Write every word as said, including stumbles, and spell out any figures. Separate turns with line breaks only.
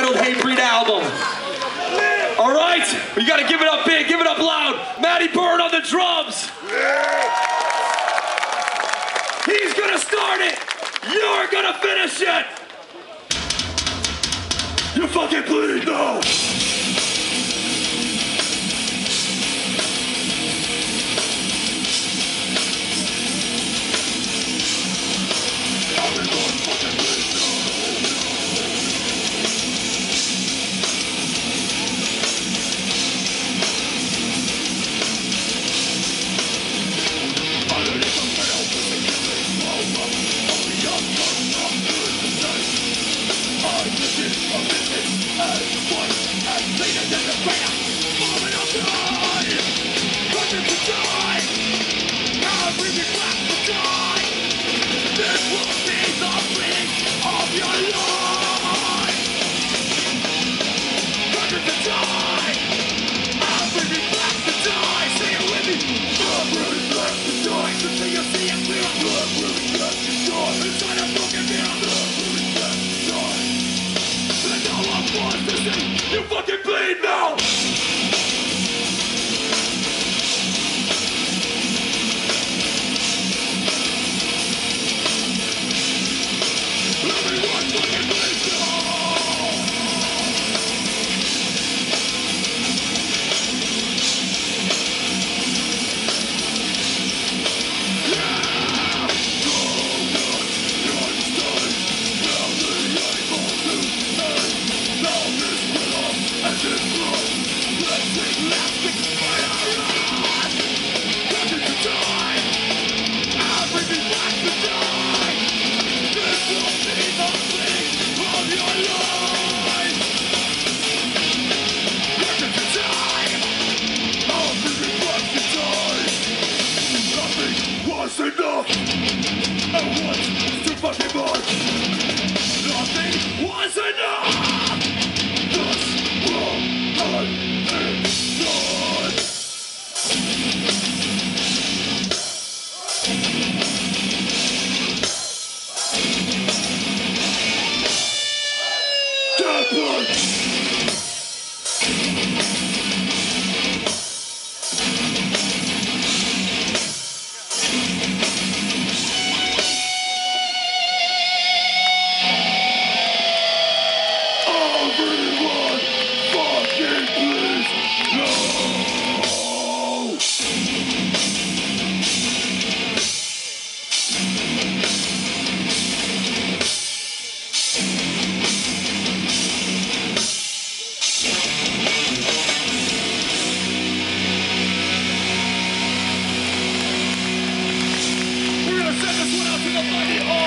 self-titled Hatebreed album. All right, you gotta give it up big, give it up loud. Matty Bird on the drums. He's gonna start it. You're gonna finish it. You fucking bleed now. You fucking bleed now! Everyone fucking bleeds now! Yeah! Oh, God, you're inside. Now the able to end. Now this will as it grows. Let's take lasting fire on. Ready to die. Everything wants to die. This will be the thing of your life. Ready to die. Everything wants to die. Nothing was enough. I want too fucking much. Nothing was enough. This will end inside. Death Everyone fucking please no! We're gonna send this one out to the mighty